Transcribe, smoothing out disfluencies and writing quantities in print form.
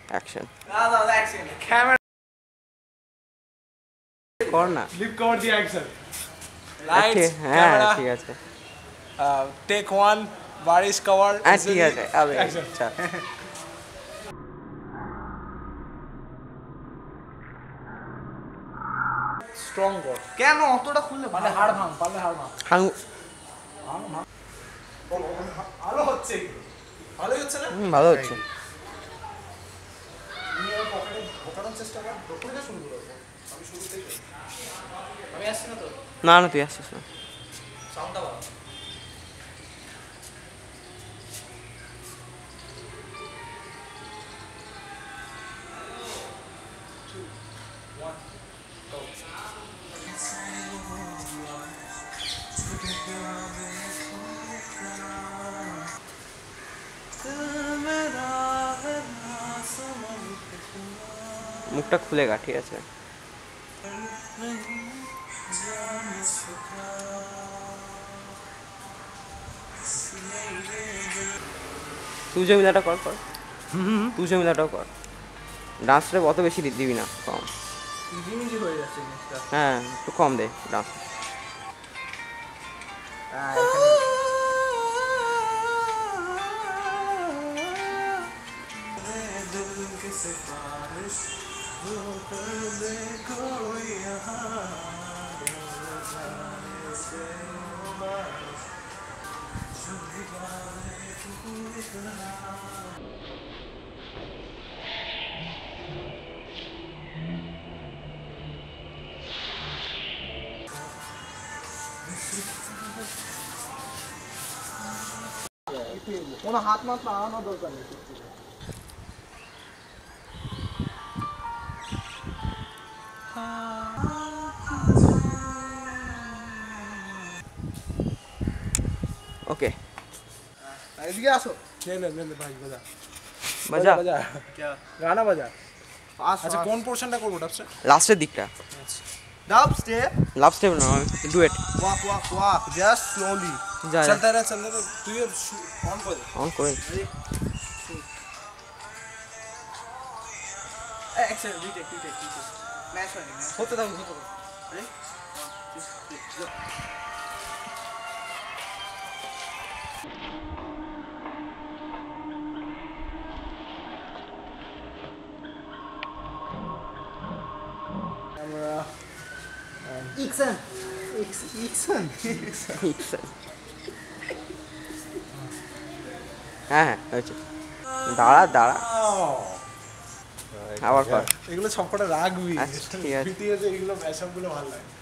Action Camera. কর না Lip cover the action. ঠিক- Lights. হ্যাঁ Camera. ঠিক আছে Take one. Baarish cover. হ্যাঁ ঠিক আছে আবে Action. আচ্ছা Strong কর। কেন অতটা খুললে মানে হাড় ভাঙ, পারলে হাড় ভাঙ। হাং ভালো হচ্ছে। ভালোই হচ্ছে না? ভালো হচ্ছে ঢোকানোর চেষ্টা কর। ঢোকানোর শুরু করো। আমি শুরু থেকে। আমি আসছি না তো। না না তুই আসছিস না সাউন্ডটা বাড়া। মুখটা খুলে গা ঠিক আছে তুই জমিলাটা কর কর তুই জমিলাটাও কর ডান্সটা অত বেশি দিবি না কম ইজি হয়ে যাচ্ছে জিনিসটা হ্যাঁ একটু কম দে ডান্স কোনো হাত মাত লাগানোর দরকার নেই ओके এদিকে আসো ले भाई बजा बजा बजा क्या गाना बजा फास्ट अच्छा कौन पोर्शनটা করব ডাবসে লাস্টের দিকটা ডাব স্টেপ লাভ স্টেপ না duet walk walk walk just slowly যা चलता रहा तू ये ऑन कर दे অন করে एक्शन रीटेक मैच होते থাকো अरे एक्शन হ্যাঁ হ্যাঁ হয়েছে দাঁড়া দাঁড়া আবার কর এগুলো সবকটা রাখবি আচ্ছা, ঠিক আছে। ভিডিওতে এগুলো সবগুলো ভালো লাগে